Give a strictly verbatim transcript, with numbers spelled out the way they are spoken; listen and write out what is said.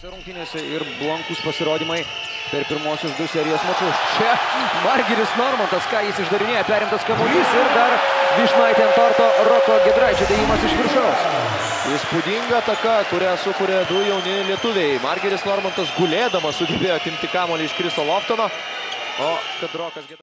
Šiose rungtynėse ir blankūs pasirodymai per pirmosius du serijos mačus. Čia Margiris Normantas, ką jis išdarinėja, perimtas kamuolys ir dar vyšnaitė ant torto Roko Giedraičio dėjimas iš viršaus. Įspūdinga ataka, kurią sukūrė du jauni lietuviai. Margiris Normantas gulėdamas sugebėjo atimti kamuolį iš Chriso Loftono, o kad Rokas Giedraitis